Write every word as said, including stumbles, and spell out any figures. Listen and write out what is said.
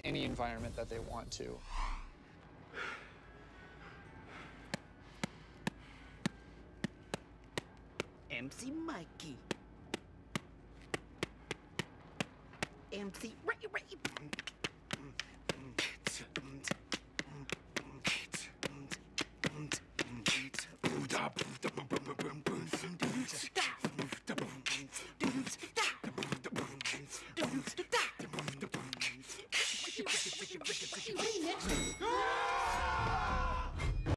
any environment that they want to. M C Mikey. M C Ray Ray.